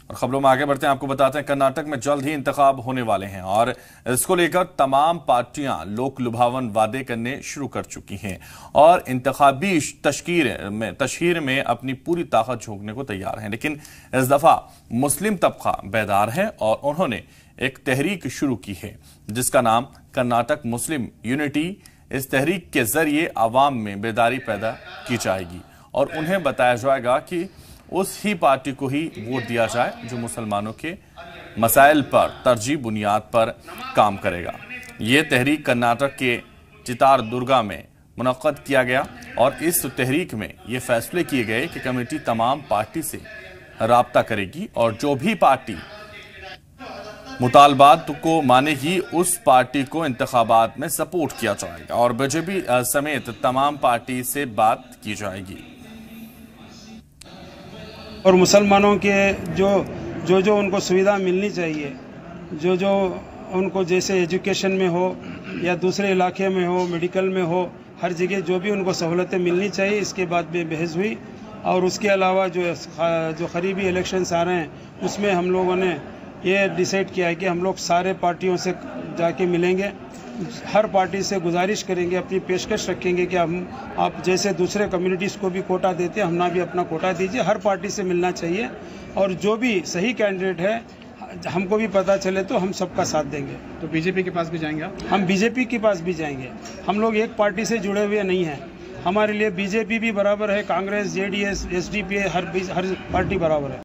और खबरों में आगे बढ़ते हैं, आपको बताते हैं कर्नाटक में जल्द ही इंतखाब होने वाले हैं और इसको लेकर तमाम पार्टियां लोक लुभावन वादे करने शुरू कर चुकी हैं और इंतखाबी तशहीर में अपनी पूरी ताकत झोंकने को तैयार हैं। लेकिन इस दफा मुस्लिम तबका बेदार है और उन्होंने एक तहरीक शुरू की है जिसका नाम कर्नाटक मुस्लिम यूनिटी। इस तहरीक के जरिए आवाम में बेदारी पैदा की जाएगी और उन्हें बताया जाएगा कि उस ही पार्टी को ही वोट दिया जाए जो मुसलमानों के मसाइल पर तरजीह बुनियाद पर काम करेगा। ये तहरीक कर्नाटक के चित्रदुर्गा में मुनक्कद किया गया और इस तहरीक में ये फैसले किए गए कि कमेटी तमाम पार्टी से राब्ता करेगी और जो भी पार्टी मुतालबात को मानेगी उस पार्टी को इंतखाबात में सपोर्ट किया जाएगा और बीजेपी समेत तमाम पार्टी से बात की जाएगी। और मुसलमानों के जो उनको सुविधा मिलनी चाहिए, जो उनको जैसे एजुकेशन में हो या दूसरे इलाके में हो, मेडिकल में हो, हर जगह जो भी उनको सहूलतें मिलनी चाहिए, इसके बाद में बहस हुई। और उसके अलावा जो करीबी इलेक्शंस आ रहे हैं उसमें हम लोगों ने ये डिसाइड किया है कि हम लोग सारे पार्टियों से जाके मिलेंगे, हर पार्टी से गुजारिश करेंगे, अपनी पेशकश रखेंगे कि आप जैसे दूसरे कम्युनिटीज़ को भी कोटा देते हैं, हमना भी अपना कोटा दीजिए। हर पार्टी से मिलना चाहिए और जो भी सही कैंडिडेट है हमको भी पता चले तो हम सबका साथ देंगे। तो बीजेपी के पास भी जाएंगे आप? हम बीजेपी के पास भी जाएंगे। हम लोग एक पार्टी से जुड़े हुए नहीं हैं, हमारे लिए बीजेपी भी बराबर है, कांग्रेस, जेडीएस, एसडीपी, हर पार्टी बराबर है।